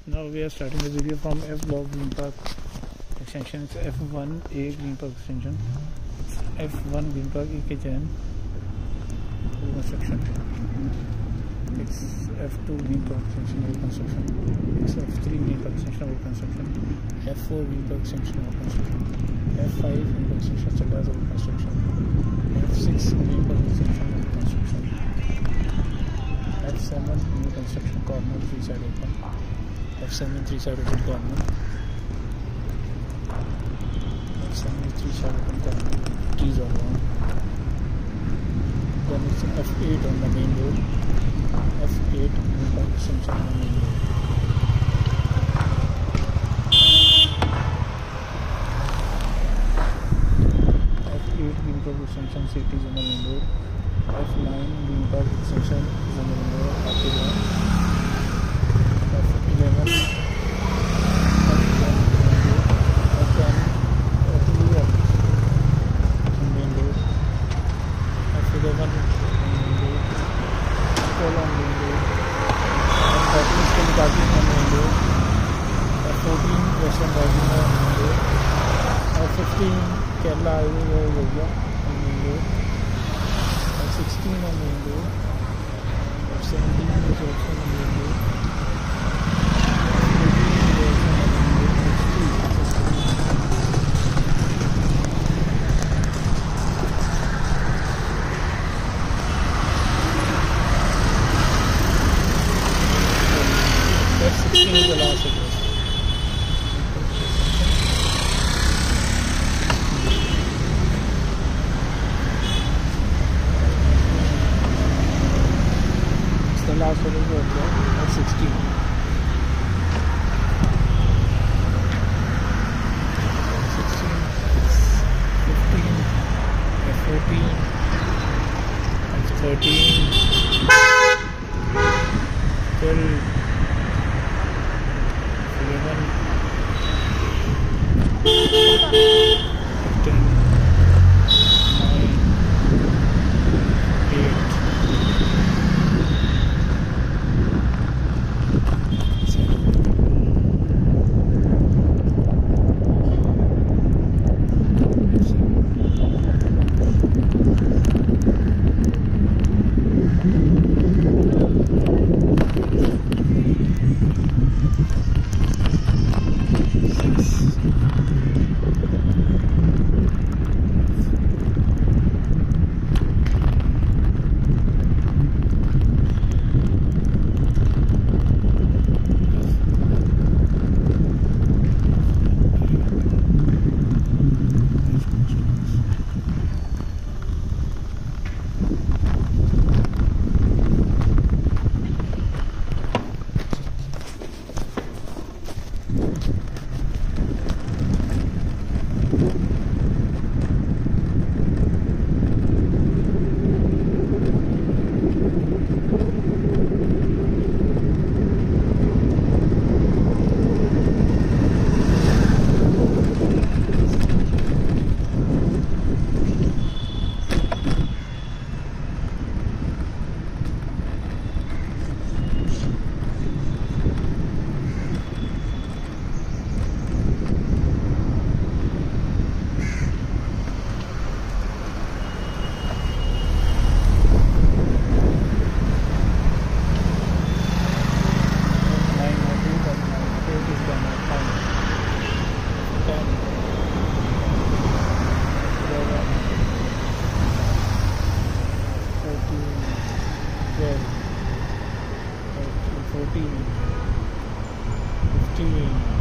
Now we are starting the video from F block Green Park extension. It's F1A Green Park extension. F1 Green Park EKJN construction. It's F2 Green Park extension over construction. It's F3 Green Park extension over construction. F4 Green Park extension over construction. F5 Green Park extension Chaddas over construction. F6 Green Park extension over construction. F7 new construction corner 3 side open. F7 3 side open corner. F7 3 side open corner. Trees are on. Then it's an F8 on the main road. F8 new park extension on the main road. F8 green park extension cities on the main road. F9 green park extension is on the main road. F11 Western Rising F15 Kerala Highway हो गया on main road. F16 on main road. F17 is also on main road. F16 is the last address. The last one is F16. F14, F13, 12, 11, 15, 9, 8. F14, 15